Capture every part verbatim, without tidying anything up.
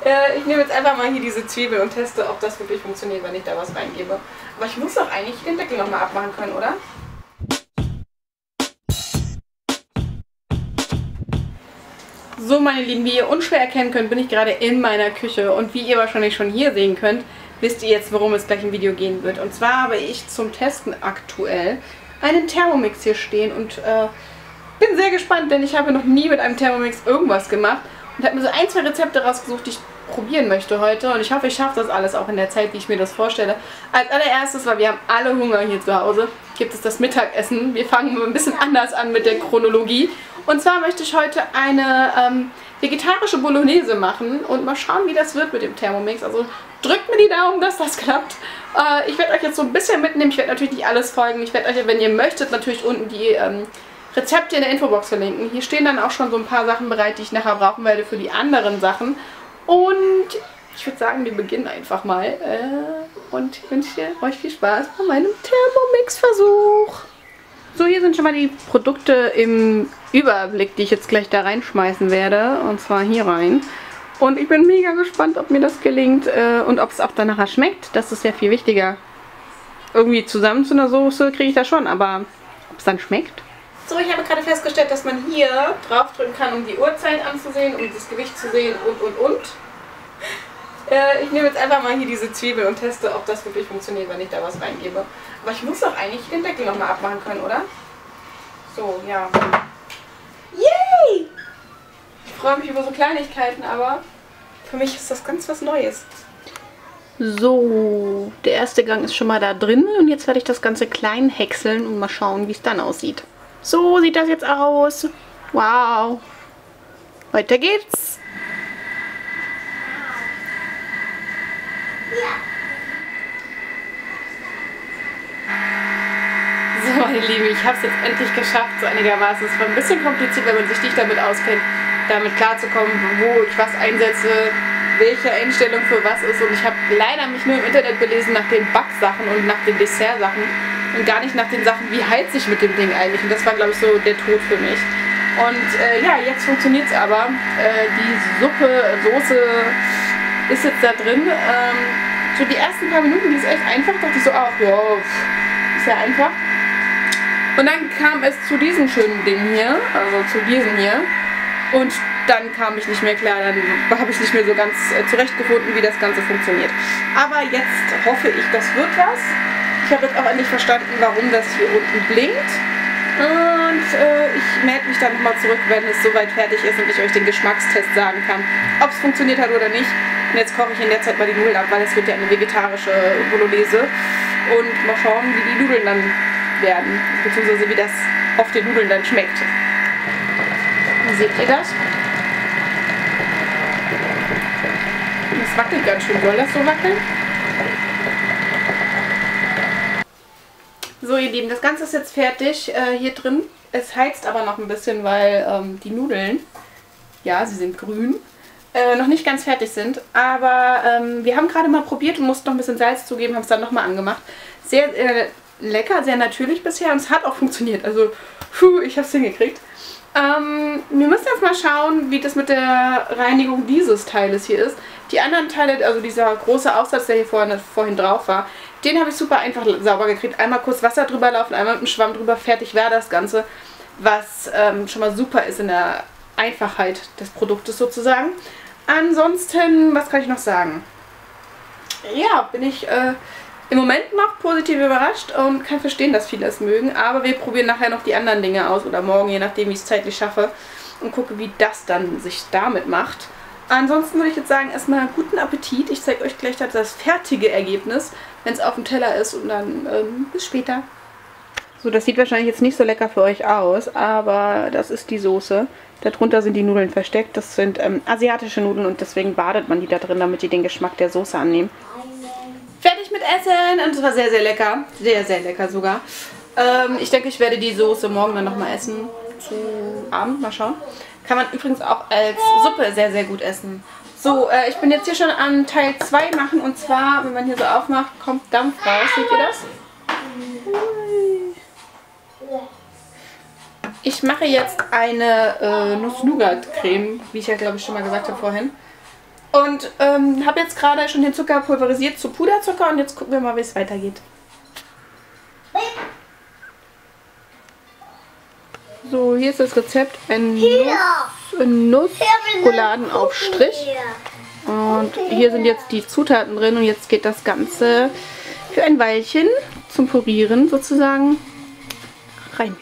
Äh, ich nehme jetzt einfach mal hier diese Zwiebel und teste, ob das wirklich funktioniert, wenn ich da was reingebe. Aber ich muss doch eigentlich den Deckel nochmal abmachen können, oder? So, meine Lieben, wie ihr unschwer erkennen könnt, bin ich gerade in meiner Küche. Und wie ihr wahrscheinlich schon hier sehen könnt, wisst ihr jetzt, worum es gleich im Video gehen wird. Und zwar habe ich zum Testen aktuell einen Thermomix hier stehen. Und äh, bin sehr gespannt, denn ich habe noch nie mit einem Thermomix irgendwas gemacht. Und habe mir so ein, zwei Rezepte rausgesucht, die ich probieren möchte heute. Und ich hoffe, ich schaffe das alles auch in der Zeit, wie ich mir das vorstelle. Als allererstes, weil wir haben alle Hunger hier zu Hause, gibt es das Mittagessen. Wir fangen ein bisschen anders an mit der Chronologie. Und zwar möchte ich heute eine ähm, vegetarische Bolognese machen und mal schauen, wie das wird mit dem Thermomix. Also drückt mir die Daumen, dass das klappt. Äh, ich werde euch jetzt so ein bisschen mitnehmen. Ich werde natürlich nicht alles folgen. Ich werde euch, wenn ihr möchtet, natürlich unten die ähm, Rezepte in der Infobox verlinken. Hier stehen dann auch schon so ein paar Sachen bereit, die ich nachher brauchen werde für die anderen Sachen. Und ich würde sagen, wir beginnen einfach mal. Äh, und ich wünsche euch viel Spaß bei meinem Thermomix-Versuch. So, hier sind schon mal die Produkte im Überblick, die ich jetzt gleich da reinschmeißen werde. Und zwar hier rein. Und ich bin mega gespannt, ob mir das gelingt äh, und ob es auch dann nachher schmeckt. Das ist ja viel wichtiger. Irgendwie zusammen zu einer Soße kriege ich das schon, aber ob es dann schmeckt? So, ich habe gerade festgestellt, dass man hier draufdrücken kann, um die Uhrzeit anzusehen, um das Gewicht zu sehen und und und. Äh, ich nehme jetzt einfach mal hier diese Zwiebel und teste, ob das wirklich funktioniert, wenn ich da was reingebe. Aber ich muss doch eigentlich den Deckel nochmal abmachen können, oder? So, ja. Yay! Ich freue mich über so Kleinigkeiten, aber für mich ist das ganz was Neues. So, der erste Gang ist schon mal da drin und jetzt werde ich das Ganze klein häckseln und mal schauen, wie es dann aussieht. So sieht das jetzt aus. Wow. Weiter geht's. So, meine Lieben, ich habe es jetzt endlich geschafft, so einigermaßen. Es war ein bisschen kompliziert, wenn man sich nicht damit auskennt, damit klarzukommen, wo ich was einsetze, welche Einstellung für was ist. Und ich habe leider mich nur im Internet belesen nach den Backsachen und nach den Dessertsachen und gar nicht nach den Sachen, wie heizt ich mit dem Ding eigentlich. Und das war, glaube ich, so der Tod für mich. Und äh, ja, jetzt funktioniert es aber. Äh, die Suppe, Soße ist jetzt da drin. Ähm, so die ersten paar Minuten, die ist echt einfach. Da dachte ich so, ach wow, ist ja einfach. Und dann kam es zu diesem schönen Ding hier, also zu diesem hier. Und dann kam ich nicht mehr klar, dann habe ich nicht mehr so ganz äh, zurechtgefunden, wie das Ganze funktioniert. Aber jetzt hoffe ich, das wird was. Ich habe jetzt auch endlich verstanden, warum das hier unten blinkt. Und äh, ich melde mich dann nochmal zurück, wenn es soweit fertig ist und ich euch den Geschmackstest sagen kann, ob es funktioniert hat oder nicht. Und jetzt koche ich in der Zeit mal die Nudeln ab, weil es wird ja eine vegetarische Bolognese. Und mal schauen, wie die Nudeln dann werden, beziehungsweise wie das auf den Nudeln dann schmeckt. Seht ihr das? Das wackelt ganz schön. Soll das so wackeln? So, ihr Lieben, das Ganze ist jetzt fertig äh, hier drin. Es heizt aber noch ein bisschen, weil ähm, die Nudeln, ja, sie sind grün, äh, noch nicht ganz fertig sind. Aber ähm, wir haben gerade mal probiert und mussten noch ein bisschen Salz zugeben, haben es dann nochmal angemacht. Sehr äh, lecker, sehr natürlich bisher und es hat auch funktioniert. Also, puh, ich habe es hingekriegt. Ähm, wir müssen jetzt mal schauen, wie das mit der Reinigung dieses Teiles hier ist. Die anderen Teile, also dieser große Aufsatz, der hier vorhin, vorhin drauf war, den habe ich super einfach sauber gekriegt. Einmal kurz Wasser drüber laufen, einmal mit dem Schwamm drüber, fertig wäre das Ganze. Was ähm, schon mal super ist in der Einfachheit des Produktes sozusagen. Ansonsten, was kann ich noch sagen? Ja, bin ich äh, im Moment noch positiv überrascht und kann verstehen, dass viele es mögen. Aber wir probieren nachher noch die anderen Dinge aus oder morgen, je nachdem, wie ich es zeitlich schaffe. Und gucke, wie das dann sich damit macht. Ansonsten würde ich jetzt sagen, erstmal guten Appetit. Ich zeige euch gleich das fertige Ergebnis, wenn es auf dem Teller ist. Und dann ähm, bis später. So, das sieht wahrscheinlich jetzt nicht so lecker für euch aus, aber das ist die Soße. Darunter sind die Nudeln versteckt. Das sind ähm, asiatische Nudeln und deswegen badet man die da drin, damit die den Geschmack der Soße annehmen. Fertig mit Essen und es war sehr, sehr lecker. Sehr, sehr lecker sogar. Ähm, ich denke, ich werde die Soße morgen dann nochmal essen. Zu Abend, mal schauen. Kann man übrigens auch als Suppe sehr, sehr gut essen. So, äh, ich bin jetzt hier schon an Teil zwei machen und zwar, wenn man hier so aufmacht, kommt Dampf raus. Seht ihr das? Ich mache jetzt eine äh, Nuss-Nougat-Creme, wie ich ja glaube ich schon mal gesagt habe vorhin. Und ähm, habe jetzt gerade schon den Zucker pulverisiert zu Puderzucker und jetzt gucken wir mal, wie es weitergeht. So, hier ist das Rezept. Ein Nuss, ein Nuss-Schokoladenaufstrich. Und hier sind jetzt die Zutaten drin und jetzt geht das Ganze für ein Weilchen zum Purieren sozusagen rein.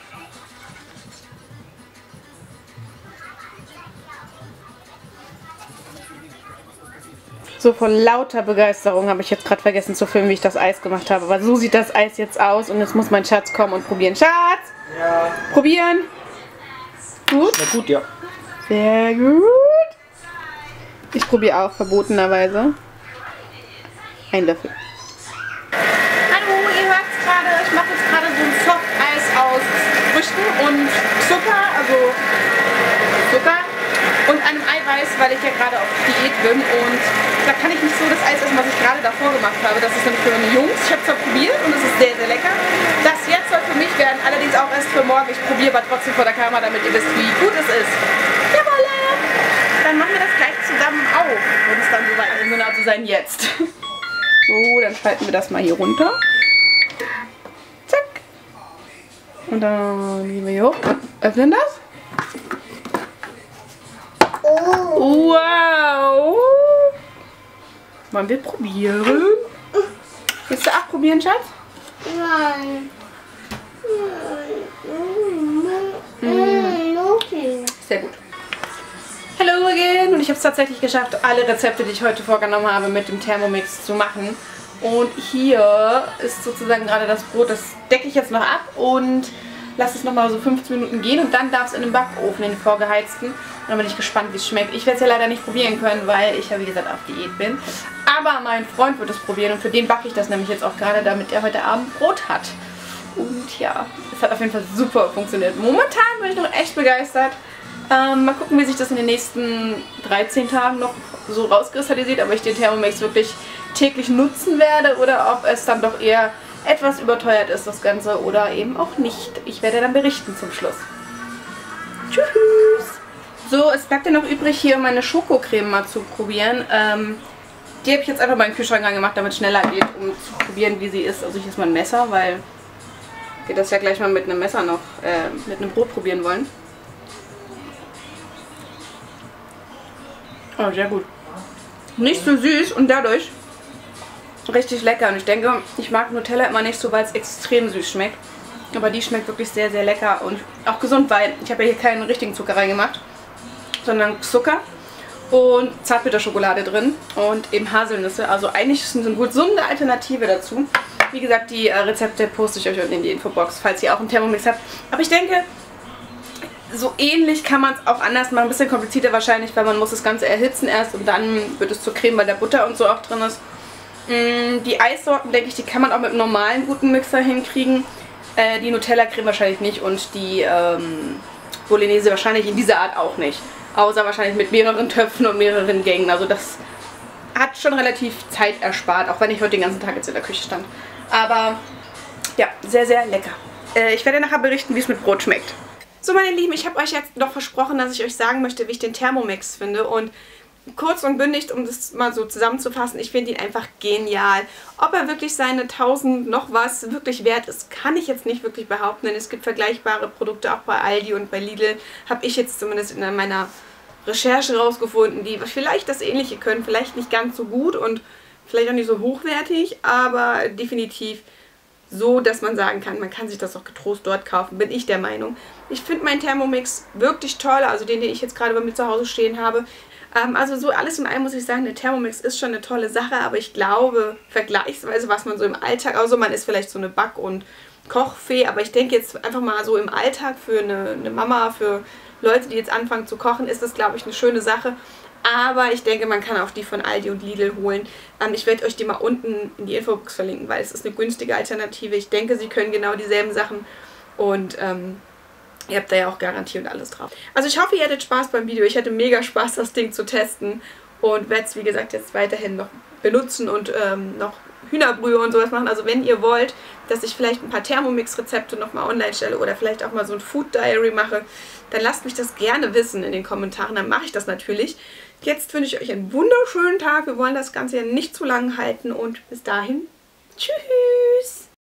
So, vor lauter Begeisterung habe ich jetzt gerade vergessen zu filmen, wie ich das Eis gemacht habe. Aber so sieht das Eis jetzt aus und jetzt muss mein Schatz kommen und probieren. Schatz! Ja. Probieren! Gut? Na gut, ja. Sehr gut. Ich probiere auch, verbotenerweise. Ein Löffel. Hallo, ihr hört es gerade. Ich mache jetzt gerade so ein Soft-Eis aus Früchten und Zucker, also Zucker und einem Eiweiß, weil ich ja gerade auf Diät bin. Und da kann ich nicht so das Eis essen, was ich gerade davor gemacht habe. Das ist dann für meine Jungs. Ich habe es zwar probiert und es ist sehr, sehr lecker. Das jetzt soll für mich werden, allerdings auch erst für morgen. Ich probiere aber trotzdem vor der Kamera, damit ihr wisst, wie gut es ist. Jawolle! Dann machen wir das gleich zusammen auf, wenn es dann soweit ist, genau zu sein jetzt. So, dann schalten wir das mal hier runter. Zack. Und dann gehen wir hier hoch und öffnen das. Wow! Wollen wir probieren? Willst du auch probieren, Schatz? Nein. Mm. Sehr gut. Hello again! Und ich habe es tatsächlich geschafft, alle Rezepte, die ich heute vorgenommen habe, mit dem Thermomix zu machen. Und hier ist sozusagen gerade das Brot, das decke ich jetzt noch ab und lasse es nochmal so fünfzehn Minuten gehen und dann darf es in den Backofen, in den vorgeheizten. Und dann bin ich gespannt, wie es schmeckt. Ich werde es ja leider nicht probieren können, weil ich ja wie gesagt auf Diät bin. Aber mein Freund wird es probieren und für den backe ich das nämlich jetzt auch gerade, damit er heute Abend Brot hat. Und ja, es hat auf jeden Fall super funktioniert. Momentan bin ich noch echt begeistert. Ähm, mal gucken, wie sich das in den nächsten dreizehn Tagen noch so rauskristallisiert, ob ich den Thermomix wirklich täglich nutzen werde oder ob es dann doch eher etwas überteuert ist, das Ganze, oder eben auch nicht. Ich werde dann berichten zum Schluss. Tschüss! So, es bleibt ja noch übrig, hier meine Schokocreme mal zu probieren. Ähm, die habe ich jetzt einfach mal in den Kühlschrank reingemacht, damit es schneller geht, um zu probieren, wie sie ist. Also ich jetzt mal ein Messer, weil wir das ja gleich mal mit einem Messer noch, äh, mit einem Brot probieren wollen. Oh, sehr gut. Nicht so süß und dadurch richtig lecker. Und ich denke, ich mag Nutella immer nicht so, weil es extrem süß schmeckt. Aber die schmeckt wirklich sehr, sehr lecker und auch gesund, weil ich habe ja hier keinen richtigen Zucker reingemacht, sondern Zucker und Zartbitterschokolade drin und eben Haselnüsse. Also eigentlich ist es eine gesunde Alternative dazu. Wie gesagt, die äh, Rezepte poste ich euch unten in die Infobox, falls ihr auch einen Thermomix habt. Aber ich denke, so ähnlich kann man es auch anders machen. Ein bisschen komplizierter wahrscheinlich, weil man muss das Ganze erhitzen erst und dann wird es zur Creme, weil der Butter und so auch drin ist. Mm, die Eissorten, denke ich, die kann man auch mit einem normalen guten Mixer hinkriegen. Äh, die Nutella-Creme wahrscheinlich nicht und die ähm, Bolognese wahrscheinlich in dieser Art auch nicht. Außer wahrscheinlich mit mehreren Töpfen und mehreren Gängen. Also das hat schon relativ Zeit erspart, auch wenn ich heute den ganzen Tag jetzt in der Küche stand. Aber ja, sehr, sehr lecker. Äh, ich werde nachher berichten, wie es mit Brot schmeckt. So, meine Lieben, ich habe euch jetzt noch versprochen, dass ich euch sagen möchte, wie ich den Thermomix finde. Und kurz und bündig, um das mal so zusammenzufassen, ich finde ihn einfach genial. Ob er wirklich seine tausend noch was wirklich wert ist, kann ich jetzt nicht wirklich behaupten, denn es gibt vergleichbare Produkte auch bei Aldi und bei Lidl, habe ich jetzt zumindest in meiner Recherche rausgefunden, die vielleicht das Ähnliche können, vielleicht nicht ganz so gut und vielleicht auch nicht so hochwertig, aber definitiv so, dass man sagen kann, man kann sich das auch getrost dort kaufen, bin ich der Meinung. Ich finde meinen Thermomix wirklich toll, also den, den ich jetzt gerade bei mir zu Hause stehen habe. Ähm, also so alles in allem muss ich sagen, der Thermomix ist schon eine tolle Sache, aber ich glaube, vergleichsweise, was man so im Alltag, also man ist vielleicht so eine Back- und Kochfee, aber ich denke jetzt einfach mal so im Alltag für eine, eine Mama, für Leute, die jetzt anfangen zu kochen, ist das, glaube ich, eine schöne Sache. Aber ich denke, man kann auch die von Aldi und Lidl holen. Ähm, ich werde euch die mal unten in die Infobox verlinken, weil es ist eine günstige Alternative. Ich denke, sie können genau dieselben Sachen und ähm, ihr habt da ja auch Garantie und alles drauf. Also ich hoffe, ihr hattet Spaß beim Video. Ich hatte mega Spaß, das Ding zu testen und werde es, wie gesagt, jetzt weiterhin noch benutzen und ähm, noch Hühnerbrühe und sowas machen. Also wenn ihr wollt, dass ich vielleicht ein paar Thermomix-Rezepte nochmal online stelle oder vielleicht auch mal so ein Food Diary mache, dann lasst mich das gerne wissen in den Kommentaren. Dann mache ich das natürlich. Jetzt wünsche ich euch einen wunderschönen Tag. Wir wollen das Ganze ja nicht zu lang halten und bis dahin, tschüss!